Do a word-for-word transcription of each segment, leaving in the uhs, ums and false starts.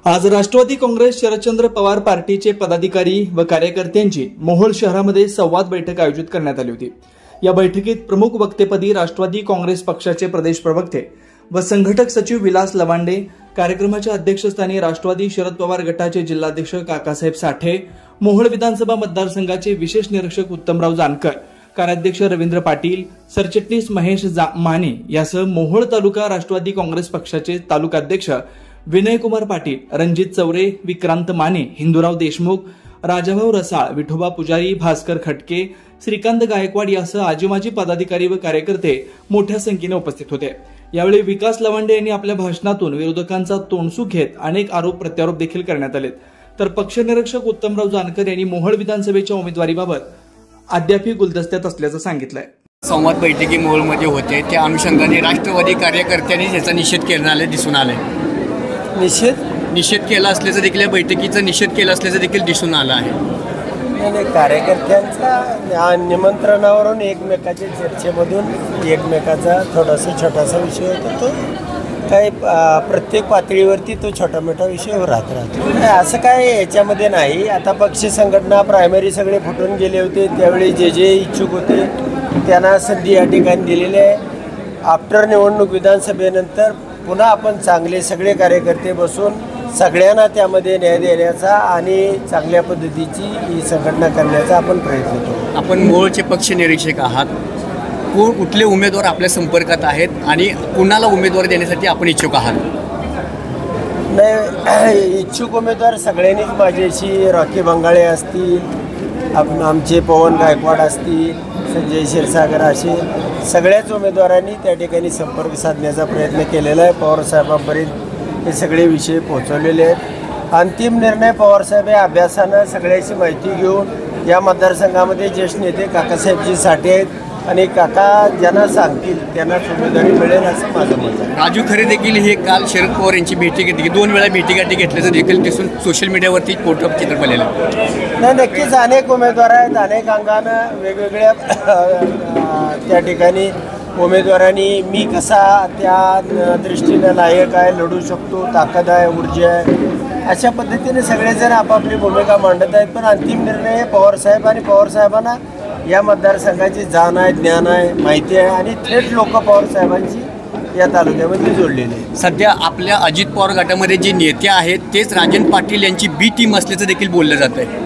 आज राष्ट्रवादी काँग्रेस शरदचंद्र पवार पार्टीचे पदाधिकारी व कार्यकर्त्यांची मोहोळ शहरामध्ये संवाद बैठक आयोजित करण्यात आली होती। या बैठकीत प्रमुख वक्तेपदी राष्ट्रवादी काँग्रेस पक्षाचे प्रदेश प्रवक्ते व संघटक सचिव विलास लवांडे, कार्यक्रमाच्या अध्यक्षस्थानी राष्ट्रवादी शरद पवार गटाचे जिल्हाध्यक्ष काकासाहेब साठे, मोहोळ विधानसभा मतदारसंघाचे विशेष निरीक्षक उत्तमराव जानकर, कार्याध्यक्ष रवींद्र पाटील, सरचिटणीस महेश माने यासह मोहोळ तालुका राष्ट्रवादी काँग्रेस पक्षाचे तालुकाध्यक्ष विनयकुमार पाटील, रणजित चौरे, विक्रांत माने, हिंदूराव देशमुख, राजाभाऊ रसाळ, विठोबा पुजारी, भास्कर खटके, श्रीकांत गायकवाड यासह आजीमाजी पदाधिकारी व कार्यकर्ते मोठ्या संख्येने उपस्थित होते। यावेळी विकास लवांडे यांनी आपल्या भाषणातून विरोधकांचा तोंडसुख घेत अनेक आरोप प्रत्यारोप देखील करण्यात आले। तर पक्षनिरीक्षक उत्तमराव जानकर यांनी मोहोळ विधानसभेच्या उमेदवारीबाबत अद्यापही गुलदस्त्यात असल्याचं सांगितलंय। संवाद बैठकी मोहोळमध्ये होते, त्या अनुषंगाने राष्ट्रवादी कार्यकर्त्यांनी त्याचा निषेध करण्यात दिसून आले। निषेध निषेध केला असल्याचं देखील या बैठकीचा निषेध केला असल्याचं देखील दिसून आलं आहे। नाही, कार्यकर्त्यांचा निमंत्रणावरून एकमेकाच्या चर्चेमधून एकमेकाचा थोडासा छोटासा विषय होता, तो काही प्रत्येक पातळीवरती तो छोटा मोठा विषय राहत राहतो। असं काय याच्यामध्ये नाही। आता पक्ष संघटना प्रायमरी सगळे फुटून गेले होते, त्यावेळी जे जे इच्छुक होते त्यांना संधी या ठिकाणी दिलेली आहे। आफ्टर निवडणूक विधानसभेनंतर पुन्हा आपण चांगले सगळे कार्यकर्ते बसून सगळ्यांना त्यामध्ये न्याय देण्याचा आणि चांगल्या पद्धतीची ही संघटना करण्याचा आपण प्रयत्न करू। आपण मोहोळचे पक्ष निरीक्षक आहात, कोण कुठले उमेदवार आपल्या संपर्कात आहेत आणि कुणाला उमेदवार देण्यासाठी आपण इच्छुक आहात? नाही, इच्छुक उमेदवार सगळ्यांनीच माझ्याशी रॉकी बंगाळे असतील, आमचे पवन गायकवाड असतील, संजय क्षीरसागर असेल, सगळ्याच उमेदवारांनी त्या ठिकाणी संपर्क साधण्याचा प्रयत्न केलेला आहे। पवारसाहेबांपर्यंत हे सगळे विषय पोहोचवलेले आहेत। अंतिम निर्णय पवारसाहेब या अभ्यासानं सगळ्याची माहिती घेऊन या मतदारसंघामध्ये ज्येष्ठ नेते काकासाहेबजी साठे आहेत आणि काका ज्यांना सांगतील त्यांना उमेदवारी मिळेल असं माझं मत आहे। राजू खरे देखील हे काल शरद पवार यांची भेटी घेतली, दोन वेळा भेटीगाठी घेतल्याचं देखील दिसून सोशल मीडियावरती फोटो चित्र पडलेलं नाही, नक्कीच अनेक उमेदवार आहेत, अनेक अंगानं वेगवेगळ्या त्या ठिकाणी उमेदवारांनी मी कसा त्या दृष्टीनं लायक आहे, लढू शकतो, ताकद आहे, ऊर्जा आहे, अशा पद्धतीने सगळेजण आपापली भूमिका मांडत आहेत। पण अंतिम निर्णय पवारसाहेब आणि पवारसाहेबांना या मतदारसंघाची जाण आहे, ज्ञान आहे, माहिती आहे आणि थेट लोक पवारसाहेबांची या तालुक्यामध्ये जोडलेले आहेत। सध्या आपल्या अजित पवार गटामध्ये जे नेते आहेत तेच राजन पाटील यांची बी टीम असल्याचं देखील बोललं जात आहे।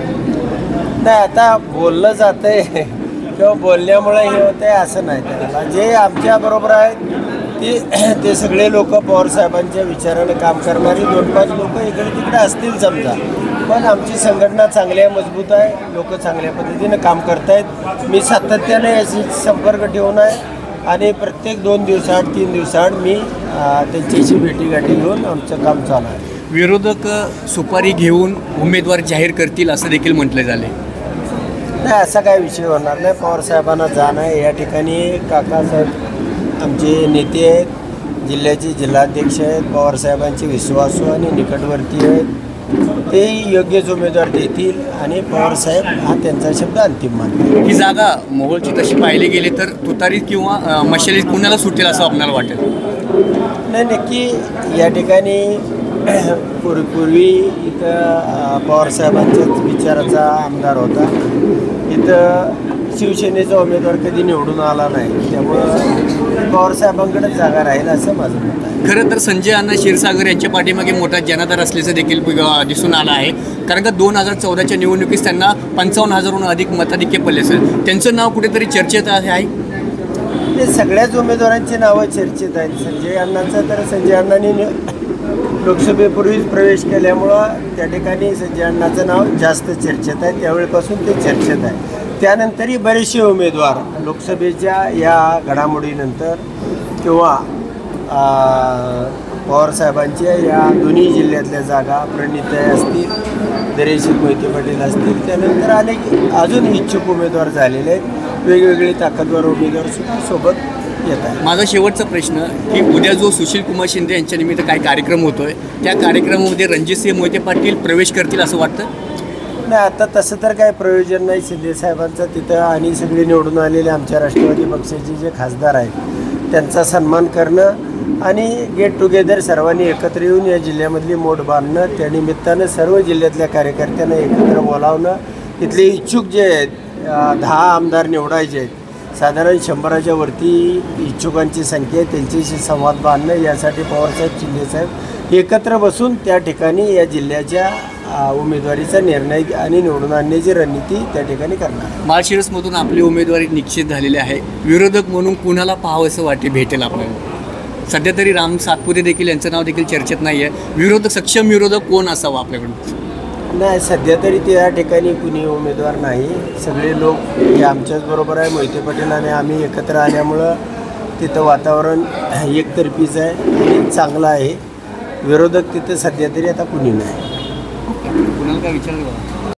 नाही, आता बोललं जात आहे किंवा बोलण्यामुळे हे होतं आहे असं नाही। त्याला जे आमच्याबरोबर आहेत ते ते सगळे लोक पवारसाहेबांच्या विचारानं काम करणारी दोन पाच लोक इकडे तिकडे असतील समजा, पण आमची संघटना चांगली आहे, मजबूत आहे, लोक चांगल्या पद्धतीनं काम करत आहेत। मी सातत्याने याची संपर्क ठेवून आहे आणि प्रत्येक दोन दिवसाआड तीन दिवसाआड मी त्यांच्याशी भेटीगाठी घेऊन आमचं काम चालू आहे। विरोधक सुपारी घेऊन उमेदवार जाहीर करतील असं देखील म्हटलं झाले। नाही, असा काय विषय होणार नाही। पवारसाहेबांना जाणं आहे, या ठिकाणी काकासाहेब आमचे नेते आहेत, जिल्ह्याचे जिल्हाध्यक्ष आहेत, पवारसाहेबांचे विश्वासू आणि निकटवर्ती आहेत, ते योग्यच उमेदवार देतील आणि पवारसाहेब हा त्यांचा शब्द अंतिम मानतील। ही जागा मोहोळची तशी पाहिली गेली तर तुतारी किंवा मशाली कुणाला सुटेल असं आपल्याला वाटेल? नाही, नक्की या ठिकाणी पूर्वी पूर्वी इथं पवारसाहेबांच्याच विचाराचा आमदार होता, इथं शिवसेनेचा उमेदवार कधी निवडून आला नाही, त्यामुळं पवारसाहेबांकडे जागा राहील असं माझं मत आहे। खरं तर संजय अण्णा क्षीरसागर यांच्या पाठीमागे मोठा जनाधार असल्याचं देखील दिसून आलं आहे, कारण का दोन हजार चौदाच्या निवडणुकीत त्यांना पंचावन्न हजारहून अधिक मताधिक्य पडले असेल, त्यांचं नाव कुठेतरी चर्चेत आहे। ते सगळ्याच उमेदवारांची नावं चर्चेत आहेत। संजय अण्णांचं तर संजय अण्णांनी लोकसभेपूर्वीच प्रवेश केल्यामुळं त्या ठिकाणी संजय अण्णाचं नाव जास्त चर्चेत आहे, त्यावेळेपासून ते चर्चेत आहे। त्यानंतरही बरेचसे उमेदवार लोकसभेच्या या घडामोडीनंतर किंवा पवारसाहेबांच्या या दोन्ही जिल्ह्यातल्या जागा प्रणिताई असतील, दरेशी मोहिते पाटील असतील, त्यानंतर अनेक अजून इच्छुक उमेदवार झालेले आहेत, वेगवेगळे ताकदवर उमेदवार सुद्धा सोबत येत आहेत। माझा शेवटचा प्रश्न की उद्या जो सुशील कुमार शिंदे यांच्या निमित्त काय कार्यक्रम होतोय, त्या कार्यक्रमामध्ये रणजितसिंह मोहिते पाटील प्रवेश करतील असं वाटतं? नाही, आता तसं तर काय प्रयोजन नाही शिंदे साहेबांचं तिथं, आणि सगळे निवडून आलेले आमच्या राष्ट्रवादी पक्षाचे जे खासदार आहेत त्यांचा सन्मान करणं आणि गेट टुगेदर सर्वांनी एकत्र येऊन या जिल्ह्यामधली मोठ बांधणं, त्या निमित्तानं सर्व जिल्ह्यातल्या कार्यकर्त्यांना एकत्र बोलावणं, तिथले इच्छुक जे आहेत दहा आमदार निवडायचे आहेत, साधारण शंभराच्या वरती इच्छुकांची संख्या आहे, त्यांच्याशी संवाद बांधणं, यासाठी पवारसाहेब शिंदेसाहेब एकत्र बसून त्या ठिकाणी या जिल्ह्याच्या उमेदवारीचा निर्णय आणि निवडून आणण्याची रणनीती त्या ठिकाणी करणार. माळशिरसमधून आपली उमेदवारी निश्चित झालेली आहे. विरोधक म्हणून कुणाला पाहावं असं वाटे भेटेल आपल्याला? सध्या तरी राम सातपुते देखील यांचं नाव देखील चर्चेत नाही आहे. विरोधक सक्षम विरोधक कोण असावं आपल्याकडून? नाही, सध्या तरी त्या ठिकाणी कुणी उमेदवार नाही. सगळे लोक हे आमच्याचबरोबर आहे. मोहिते पाटील आणि आम्ही एकत्र आल्यामुळं तिथं वातावरण एकतर्फीच आहे आणि चांगलं आहे. विरोधक तिथं सध्या तरी आता कुणी नाही. कुणाला काय विचारलं?